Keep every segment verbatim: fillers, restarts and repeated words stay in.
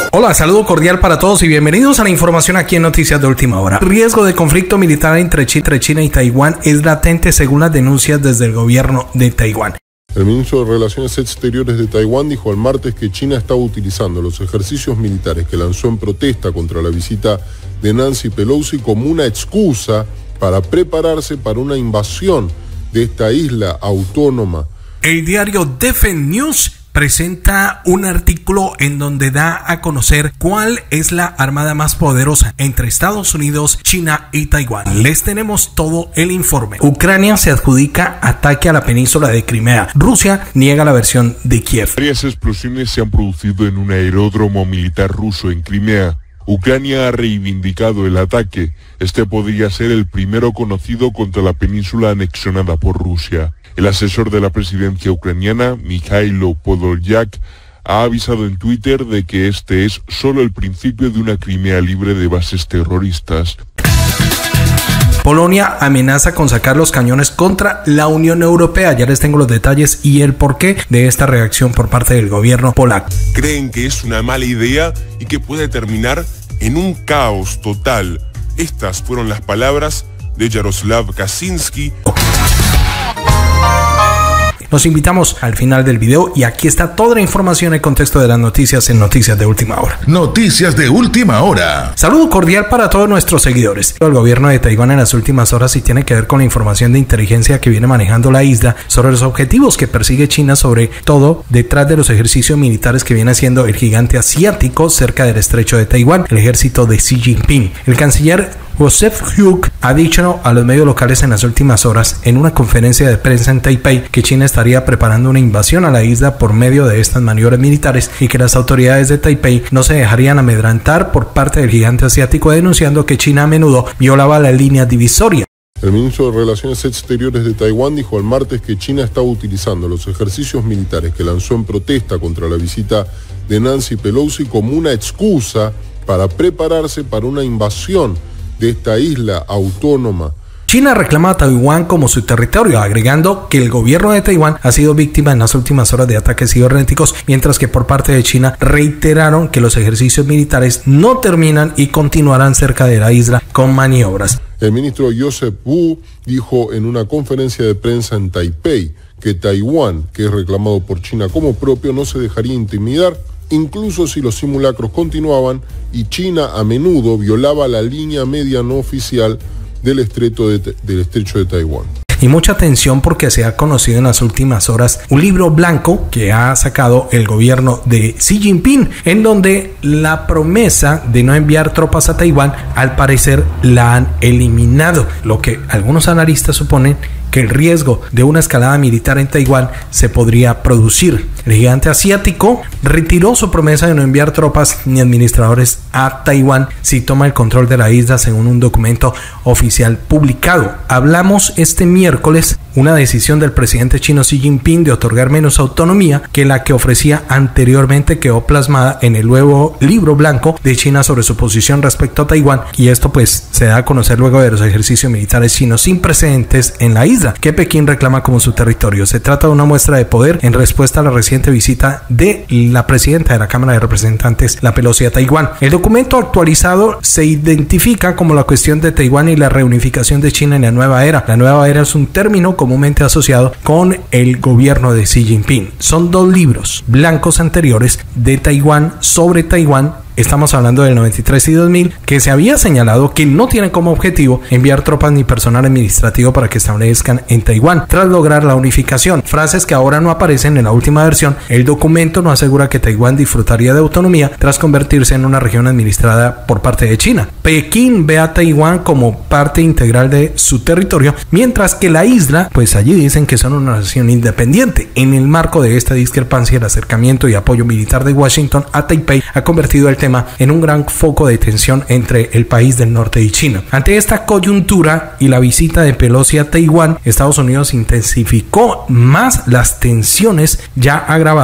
Hola, saludo cordial para todos y bienvenidos a la información aquí en Noticias de Última Hora. El riesgo de conflicto militar entre China y Taiwán es latente según las denuncias desde el gobierno de Taiwán. El ministro de Relaciones Exteriores de Taiwán dijo el martes que China estaba utilizando los ejercicios militares que lanzó en protesta contra la visita de Nancy Pelosi como una excusa para prepararse para una invasión de esta isla autónoma. El diario Defense News presenta un artículo en donde da a conocer cuál es la armada más poderosa entre Estados Unidos, China y Taiwán. Les tenemos todo el informe. Ucrania se adjudica ataque a la península de Crimea. Rusia niega la versión de Kiev. Varias explosiones se han producido en un aeródromo militar ruso en Crimea. Ucrania ha reivindicado el ataque. Este podría ser el primero conocido contra la península anexionada por Rusia. El asesor de la presidencia ucraniana, Mikhailo Podolyak, ha avisado en Twitter de que este es solo el principio de una Crimea libre de bases terroristas. Polonia amenaza con sacar los cañones contra la Unión Europea. Ya les tengo los detalles y el porqué de esta reacción por parte del gobierno polaco. Creen que es una mala idea y que puede terminar en un caos total. Estas fueron las palabras de Jaroslav Kaczynski. Los invitamos al final del video y aquí está toda la información en contexto de las noticias en Noticias de Última Hora. Noticias de Última Hora. Saludo cordial para todos nuestros seguidores. El gobierno de Taiwán en las últimas horas y tiene que ver con la información de inteligencia que viene manejando la isla sobre los objetivos que persigue China, sobre todo detrás de los ejercicios militares que viene haciendo el gigante asiático cerca del estrecho de Taiwán, el ejército de Xi Jinping. El canciller Joseph Hugh ha dicho a los medios locales en las últimas horas en una conferencia de prensa en Taipei que China estaría preparando una invasión a la isla por medio de estas maniobras militares y que las autoridades de Taipei no se dejarían amedrentar por parte del gigante asiático, denunciando que China a menudo violaba la línea divisoria. El ministro de Relaciones Exteriores de Taiwán dijo el martes que China estaba utilizando los ejercicios militares que lanzó en protesta contra la visita de Nancy Pelosi como una excusa para prepararse para una invasión de esta isla autónoma. China reclama a Taiwán como su territorio, agregando que el gobierno de Taiwán ha sido víctima en las últimas horas de ataques cibernéticos, mientras que por parte de China reiteraron que los ejercicios militares no terminan y continuarán cerca de la isla con maniobras. El ministro Joseph Wu dijo en una conferencia de prensa en Taipei que Taiwán, que es reclamado por China como propio, no se dejaría intimidar, incluso si los simulacros continuaban y China a menudo violaba la línea media no oficial del estrecho de, del estrecho de Taiwán. Y mucha atención porque se ha conocido en las últimas horas un libro blanco que ha sacado el gobierno de Xi Jinping, en donde la promesa de no enviar tropas a Taiwán al parecer la han eliminado, lo que algunos analistas suponen que el riesgo de una escalada militar en Taiwán se podría producir. El gigante asiático retiró su promesa de no enviar tropas ni administradores a Taiwán si toma el control de la isla, según un documento oficial publicado. Hablamos este miércoles una decisión del presidente chino Xi Jinping de otorgar menos autonomía que la que ofrecía anteriormente quedó plasmada en el nuevo libro blanco de China sobre su posición respecto a Taiwán, y esto pues se da a conocer luego de los ejercicios militares chinos sin precedentes en la isla que Pekín reclama como su territorio. Se trata de una muestra de poder en respuesta a la reciente visita de la presidenta de la Cámara de Representantes, la Pelosi, a Taiwán. El documento actualizado se identifica como la cuestión de Taiwán y la reunificación de China en la nueva era. La nueva era es un término comúnmente asociado con el gobierno de Xi Jinping. Son dos libros blancos anteriores de Taiwán sobre Taiwán. Estamos hablando del noventa y tres y dos mil, que se había señalado que no tienen como objetivo enviar tropas ni personal administrativo para que establezcan en Taiwán tras lograr la unificación. Frases que ahora no aparecen en la última versión. El documento no asegura que Taiwán disfrutaría de autonomía tras convertirse en una región administrada por parte de China. Pekín ve a Taiwán como parte integral de su territorio, mientras que la isla, pues allí dicen que son una nación independiente. En el marco de esta discrepancia, el acercamiento y apoyo militar de Washington a Taipei ha convertido el tema en un gran foco de tensión entre el país del norte y China. Ante esta coyuntura y la visita de Pelosi a Taiwán, Estados Unidos intensificó más las tensiones ya agravadas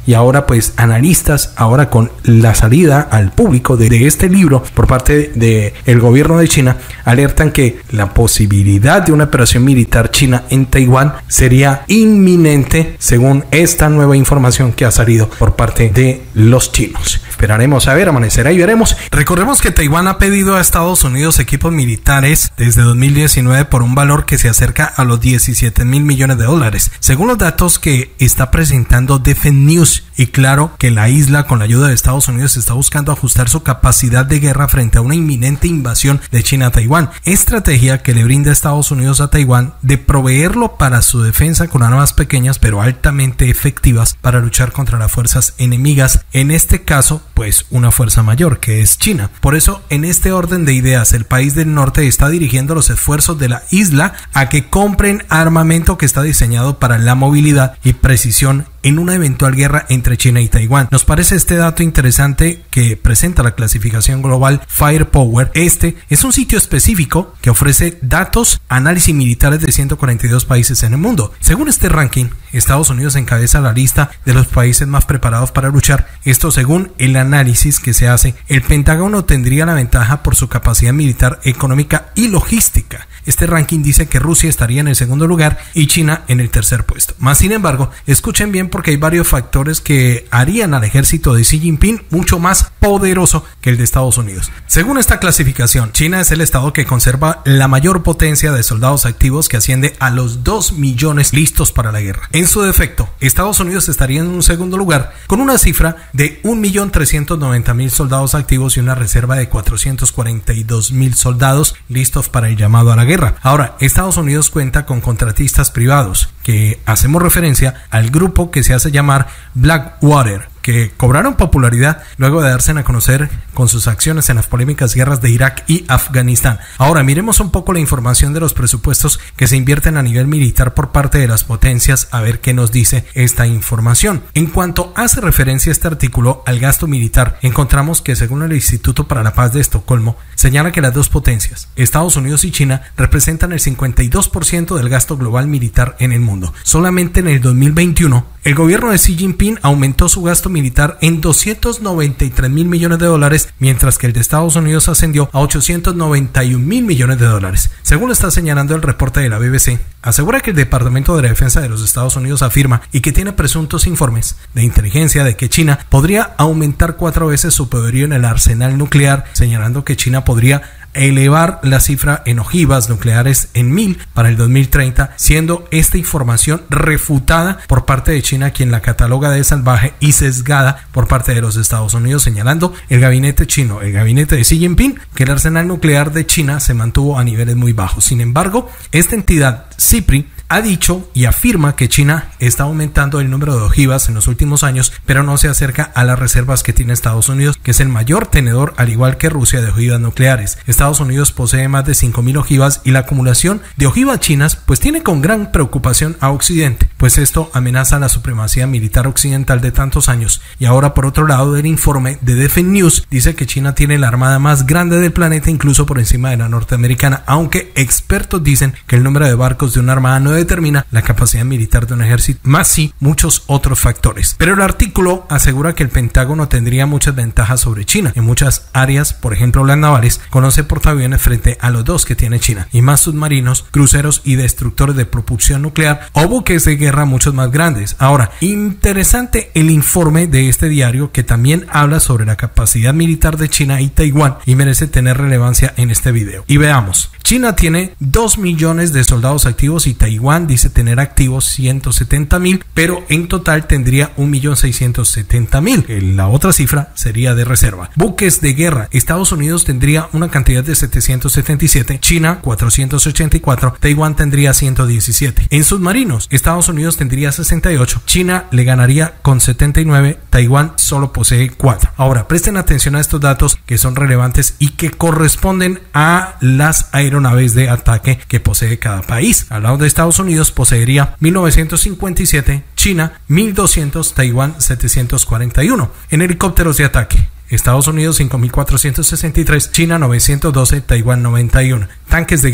y ahora pues analistas, ahora con la salida al público de, de este libro por parte de el gobierno de China, alertan que la posibilidad de una operación militar china en Taiwán sería inminente según esta nueva información que ha salido por parte de los chinos. Esperaremos a ver, amanecerá y veremos. Recordemos que Taiwán ha pedido a Estados Unidos equipos militares desde dos mil diecinueve por un valor que se acerca a los diecisiete mil millones de dólares, según los datos que está presentando Defense News. Y claro que la isla, con la ayuda de Estados Unidos, está buscando ajustar su capacidad de guerra frente a una inminente invasión de China a Taiwán, estrategia que le brinda Estados Unidos a Taiwán de proveerlo para su defensa con armas pequeñas pero altamente efectivas para luchar contra las fuerzas enemigas, en este caso pues una fuerza mayor que es China. Por eso, en este orden de ideas, el país del norte está dirigiendo los esfuerzos de la isla a que compren armamento que está diseñado para la movilidad y precisión en una eventual guerra entre China y Taiwán. Nos parece este dato interesante que presenta la clasificación global Firepower. Este es un sitio específico que ofrece datos, análisis militares de ciento cuarenta y dos países en el mundo. Según este ranking, Estados Unidos encabeza la lista de los países más preparados para luchar. Esto según el análisis que se hace. El Pentágono tendría la ventaja por su capacidad militar, económica y logística. Este ranking dice que Rusia estaría en el segundo lugar y China en el tercer puesto. Más sin embargo, escuchen bien porque hay varios factores que harían al ejército de Xi Jinping mucho más poderoso que el de Estados Unidos. Según esta clasificación, China es el estado que conserva la mayor potencia de soldados activos, que asciende a los dos millones listos para la guerra. En su defecto, Estados Unidos estaría en un segundo lugar con una cifra de un millón trescientos noventa mil soldados activos y una reserva de cuatrocientos cuarenta y dos mil soldados listos para el llamado a la guerra. Ahora, Estados Unidos cuenta con contratistas privados, que hacemos referencia al grupo que se hace llamar Blackwater, que cobraron popularidad luego de darse a conocer con sus acciones en las polémicas guerras de Irak y Afganistán. Ahora miremos un poco la información de los presupuestos que se invierten a nivel militar por parte de las potencias, a ver qué nos dice esta información. En cuanto hace referencia este artículo al gasto militar, encontramos que según el Instituto para la Paz de Estocolmo, señala que las dos potencias, Estados Unidos y China, representan el cincuenta y dos por ciento del gasto global militar en el mundo. Solamente en el dos mil veintiuno, el gobierno de Xi Jinping aumentó su gasto militar en doscientos noventa y tres mil millones de dólares, mientras que el de Estados Unidos ascendió a ochocientos noventa y un mil millones de dólares. Según lo está señalando el reporte de la B B C, asegura que el Departamento de la Defensa de los Estados Unidos afirma y que tiene presuntos informes de inteligencia de que China podría aumentar cuatro veces su poderío en el arsenal nuclear, señalando que China podría elevar la cifra en ojivas nucleares en mil para el dos mil treinta, siendo esta información refutada por parte de China, quien la cataloga de salvaje y sesgada por parte de los Estados Unidos, señalando el gabinete chino, el gabinete de Xi Jinping, que el arsenal nuclear de China se mantuvo a niveles muy bajos. Sin embargo, esta entidad, CIPRI, ha dicho y afirma que China está aumentando el número de ojivas en los últimos años, pero no se acerca a las reservas que tiene Estados Unidos, que es el mayor tenedor, al igual que Rusia, de ojivas nucleares. Estados Unidos posee más de cinco mil ojivas y la acumulación de ojivas chinas pues tiene con gran preocupación a Occidente, pues esto amenaza la supremacía militar occidental de tantos años. Y ahora, por otro lado, del informe de Defense News dice que China tiene la armada más grande del planeta, incluso por encima de la norteamericana, aunque expertos dicen que el número de barcos de una armada no determina la capacidad militar de un ejército, más sí muchos otros factores. Pero el artículo asegura que el Pentágono tendría muchas ventajas sobre China en muchas áreas, por ejemplo las navales, con once portaaviones frente a los dos que tiene China, y más submarinos, cruceros y destructores de propulsión nuclear o buques de guerra muchos más grandes. Ahora, interesante el informe de este diario, que también habla sobre la capacidad militar de China y Taiwán, y merece tener relevancia en este video. Y veamos. China tiene dos millones de soldados activos y Taiwán dice tener activos ciento setenta mil, pero en total tendría un millón seiscientos setenta mil. La otra cifra sería de reserva. Buques de guerra. Estados Unidos tendría una cantidad de setecientos setenta y siete, China cuatrocientos ochenta y cuatro, Taiwán tendría ciento diecisiete. En submarinos, Estados Unidos tendría sesenta y ocho, China le ganaría con setenta y nueve, Taiwán solo posee cuatro. Ahora, presten atención a estos datos que son relevantes y que corresponden a las aeronaves aeronaves de ataque que posee cada país. Al lado de Estados Unidos poseería mil novecientos cincuenta y siete, China mil doscientos, Taiwán setecientos cuarenta y uno. En helicópteros de ataque, Estados Unidos cinco mil cuatrocientos sesenta y tres, China novecientos doce, Taiwán noventa y uno. Tanques de guerra,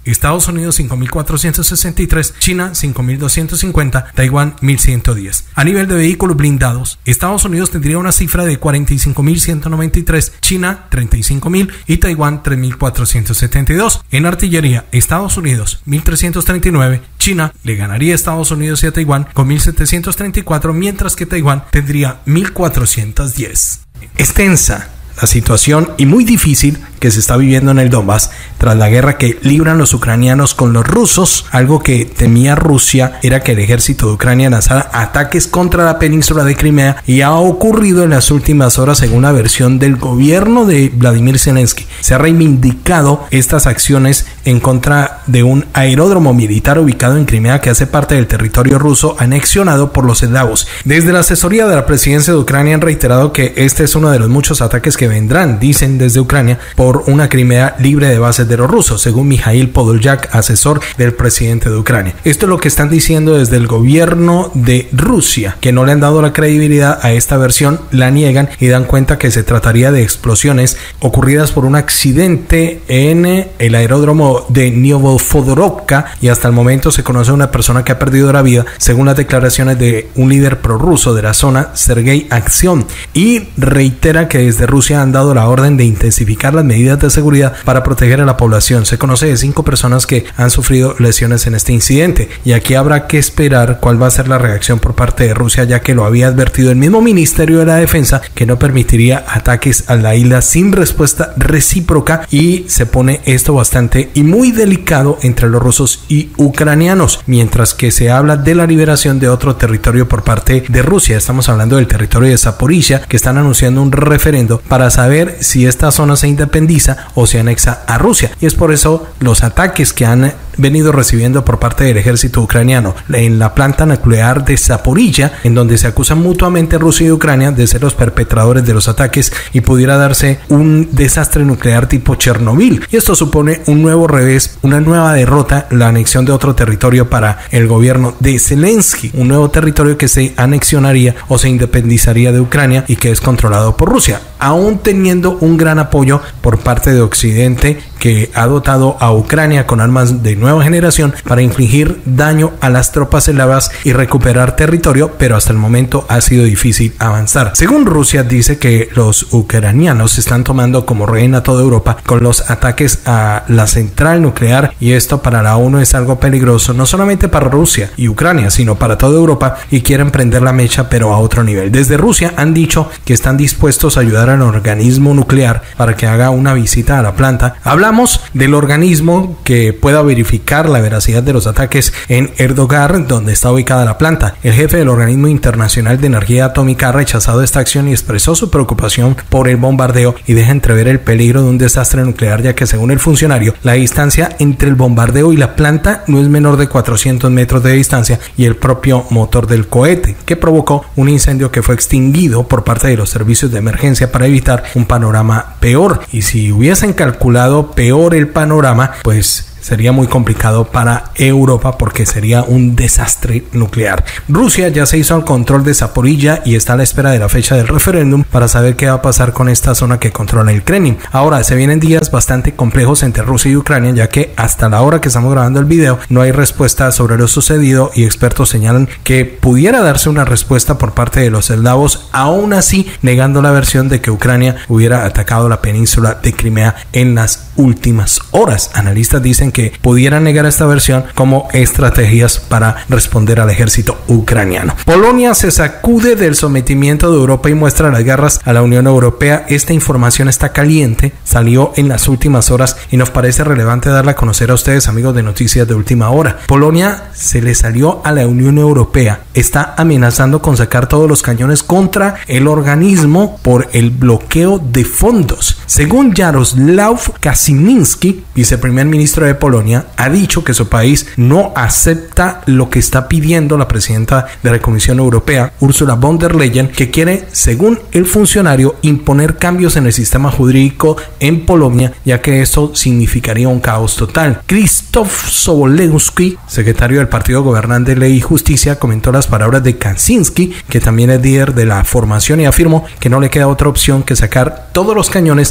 Estados Unidos cinco mil cuatrocientos sesenta y tres, China cinco mil doscientos cincuenta, Taiwán mil ciento diez. A nivel de vehículos blindados, Estados Unidos tendría una cifra de cuarenta y cinco mil ciento noventa y tres, China treinta y cinco mil y Taiwán tres mil cuatrocientos setenta y dos. En artillería, Estados Unidos mil trescientos treinta y nueve, China le ganaría a Estados Unidos y a Taiwán con mil setecientos treinta y cuatro, mientras que Taiwán tendría mil cuatrocientos diez. Es tensa la situación y muy difícil que se está viviendo en el Donbass tras la guerra que libran los ucranianos con los rusos. Algo que temía Rusia era que el ejército de Ucrania lanzara ataques contra la península de Crimea, y ha ocurrido en las últimas horas según la versión del gobierno de Vladimir Zelensky. Se ha reivindicado estas acciones en contra de un aeródromo militar ubicado en Crimea que hace parte del territorio ruso anexionado por los eslavos. Desde la asesoría de la presidencia de Ucrania han reiterado que este es uno de los muchos ataques que vendrán, dicen desde Ucrania, por una Crimea libre de bases de los rusos, según Mikhail Podolyak, asesor del presidente de Ucrania. Esto es lo que están diciendo desde el gobierno de Rusia, que no le han dado la credibilidad a esta versión, la niegan y dan cuenta que se trataría de explosiones ocurridas por un accidente en el aeródromo de Novofodorovka, y hasta el momento se conoce una persona que ha perdido la vida, según las declaraciones de un líder prorruso de la zona, Sergei Aksion, y reitera que desde Rusia han dado la orden de intensificar las medidas de seguridad para proteger a la población. Se conoce de cinco personas que han sufrido lesiones en este incidente, y aquí habrá que esperar cuál va a ser la reacción por parte de Rusia, ya que lo había advertido el mismo Ministerio de la Defensa que no permitiría ataques a la isla sin respuesta recíproca, y se pone esto bastante y muy delicado entre los rusos y ucranianos, mientras que se habla de la liberación de otro territorio por parte de Rusia. Estamos hablando del territorio de Zaporizhia, que están anunciando un referendo para saber si esta zona se independiza o se anexa a Rusia, y es por eso los ataques que han venido recibiendo por parte del ejército ucraniano en la planta nuclear de Zaporizhia, en donde se acusan mutuamente Rusia y Ucrania de ser los perpetradores de los ataques, y pudiera darse un desastre nuclear tipo Chernobyl, y esto supone un nuevo revés, una nueva derrota, la anexión de otro territorio para el gobierno de Zelensky, un nuevo territorio que se anexionaría o se independizaría de Ucrania y que es controlado por Rusia, aún teniendo un gran apoyo por parte de Occidente, que ha dotado a Ucrania con armas de nueva generación para infligir daño a las tropas eslavas y recuperar territorio, pero hasta el momento ha sido difícil avanzar. Según Rusia, dice que los ucranianos están tomando como rehén a toda Europa con los ataques a la central nuclear, y esto para la ONU es algo peligroso, no solamente para Rusia y Ucrania, sino para toda Europa, y quieren prender la mecha pero a otro nivel. Desde Rusia han dicho que están dispuestos a ayudar al organismo nuclear para que haga una visita a la planta. Hablamos del organismo que pueda verificar la veracidad de los ataques en Erdogan, donde está ubicada la planta. El jefe del Organismo Internacional de Energía Atómica ha rechazado esta acción y expresó su preocupación por el bombardeo, y deja entrever el peligro de un desastre nuclear, ya que según el funcionario, la distancia entre el bombardeo y la planta no es menor de cuatrocientos metros de distancia, y el propio motor del cohete, que provocó un incendio que fue extinguido por parte de los servicios de emergencia para evitar un panorama peor. Y si hubiesen calculado peor el panorama, pues sería muy complicado para Europa, porque sería un desastre nuclear. Rusia ya se hizo al control de Zaporizhia y está a la espera de la fecha del referéndum para saber qué va a pasar con esta zona que controla el Kremlin. Ahora, se vienen días bastante complejos entre Rusia y Ucrania, ya que hasta la hora que estamos grabando el video no hay respuesta sobre lo sucedido, y expertos señalan que pudiera darse una respuesta por parte de los eslavos, aún así negando la versión de que Ucrania hubiera atacado la península de Crimea en las últimas horas. Analistas dicen que pudieran negar esta versión como estrategias para responder al ejército ucraniano. Polonia se sacude del sometimiento de Europa y muestra las garras a la Unión Europea. Esta información está caliente, salió en las últimas horas y nos parece relevante darla a conocer a ustedes, amigos de Noticias de Última Hora. Polonia se le salió a la Unión Europea, está amenazando con sacar todos los cañones contra el organismo por el bloqueo de fondos. Según Jaroslaw Kaczyński, viceprimer ministro de Polonia, ha dicho que su país no acepta lo que está pidiendo la presidenta de la Comisión Europea, Ursula von der Leyen, que quiere, según el funcionario, imponer cambios en el sistema jurídico en Polonia, ya que esto significaría un caos total. Krzysztof Sobolewski, secretario del partido gobernante Ley y Justicia, comentó las palabras de Kaczyński, que también es líder de la formación, y afirmó que no le queda otra opción que sacar todos los cañones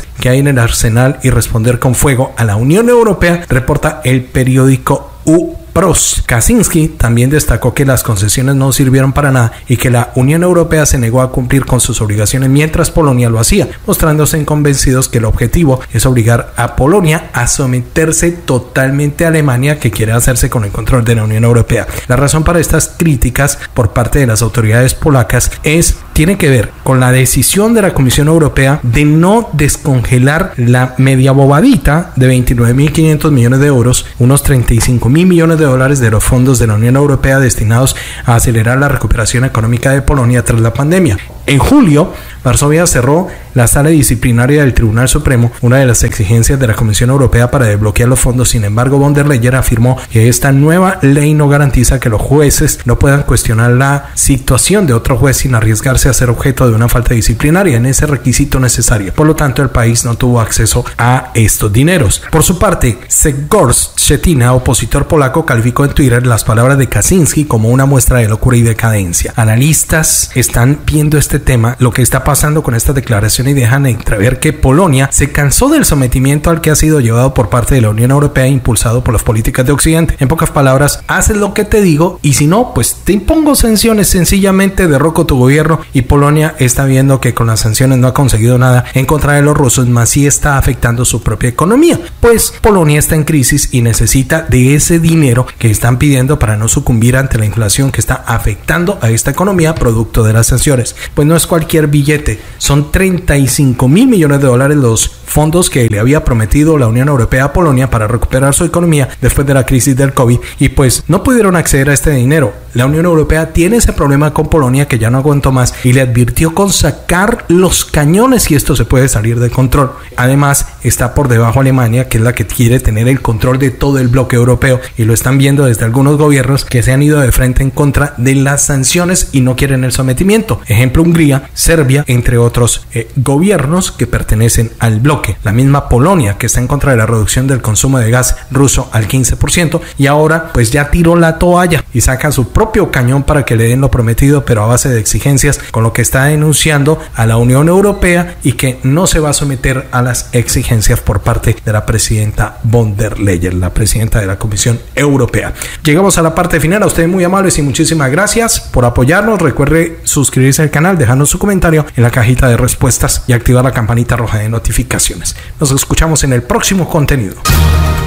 que hay en el arsenal y responder con fuego a la Unión Europea, reporta el periódico U. Pros. Kaczynski también destacó que las concesiones no sirvieron para nada y que la Unión Europea se negó a cumplir con sus obligaciones mientras Polonia lo hacía, mostrándose convencidos que el objetivo es obligar a Polonia a someterse totalmente a Alemania, que quiere hacerse con el control de la Unión Europea. La razón para estas críticas por parte de las autoridades polacas es tiene que ver con la decisión de la Comisión Europea de no descongelar la media bobadita de veintinueve mil quinientos millones de euros, unos treinta y cinco mil millones de dólares de los fondos de la Unión Europea destinados a acelerar la recuperación económica de Polonia tras la pandemia. En julio, Varsovia cerró la sala disciplinaria del Tribunal Supremo, una de las exigencias de la Comisión Europea para desbloquear los fondos. Sin embargo, von der Leyen afirmó que esta nueva ley no garantiza que los jueces no puedan cuestionar la situación de otro juez sin arriesgarse a ser objeto de una falta disciplinaria en ese requisito necesario. Por lo tanto, el país no tuvo acceso a estos dineros. Por su parte, Grzegorz Schetyna, opositor polaco, calificó en Twitter las palabras de Kaczynski como una muestra de locura y decadencia. Analistas están viendo este tema, lo que está pasando con esta declaración, y dejan entrever que Polonia se cansó del sometimiento al que ha sido llevado por parte de la Unión Europea e impulsado por las políticas de Occidente. En pocas palabras, haces lo que te digo y si no, pues te impongo sanciones, sencillamente derroco tu gobierno. Y Polonia está viendo que con las sanciones no ha conseguido nada en contra de los rusos, más sí está afectando su propia economía, pues Polonia está en crisis y necesita de ese dinero que están pidiendo para no sucumbir ante la inflación que está afectando a esta economía producto de las sanciones. Pues no es cualquier billete, son treinta y cinco mil millones de dólares los fondos que le había prometido la Unión Europea a Polonia para recuperar su economía después de la crisis del COVID, y pues no pudieron acceder a este dinero. La Unión Europea tiene ese problema con Polonia, que ya no aguantó más y le advirtió con sacar los cañones y esto se puede salir de control. Además, está por debajo Alemania, que es la que quiere tener el control de todo el bloque europeo, y lo están viendo desde algunos gobiernos que se han ido de frente en contra de las sanciones y no quieren el sometimiento. Ejemplo, Hungría, Serbia, entre otros eh, gobiernos que pertenecen al bloque. La misma Polonia, que está en contra de la reducción del consumo de gas ruso al quince por ciento, y ahora pues ya tiró la toalla y saca su propio cañón para que le den lo prometido, pero a base de exigencias, con lo que está denunciando a la Unión Europea y que no se va a someter a las exigencias por parte de la presidenta von der Leyen, la presidenta de la Comisión Europea. Llegamos a la parte final. A ustedes muy amables y muchísimas gracias por apoyarnos. Recuerde suscribirse al canal, dejarnos su comentario en la cajita de respuestas y activar la campanita roja de notificaciones. Nos escuchamos en el próximo contenido.